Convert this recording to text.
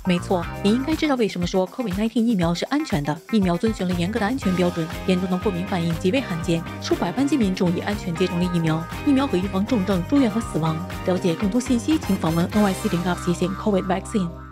没错，你应该知道为什么说 COVID-19 疫苗是安全的。疫苗遵循了严格的安全标准，严重的过敏反应极为罕见，数百万计民众已安全接种了疫苗。疫苗可预防重症、住院和死亡。了解更多信息，请访问nyc.gov/COVID vaccine。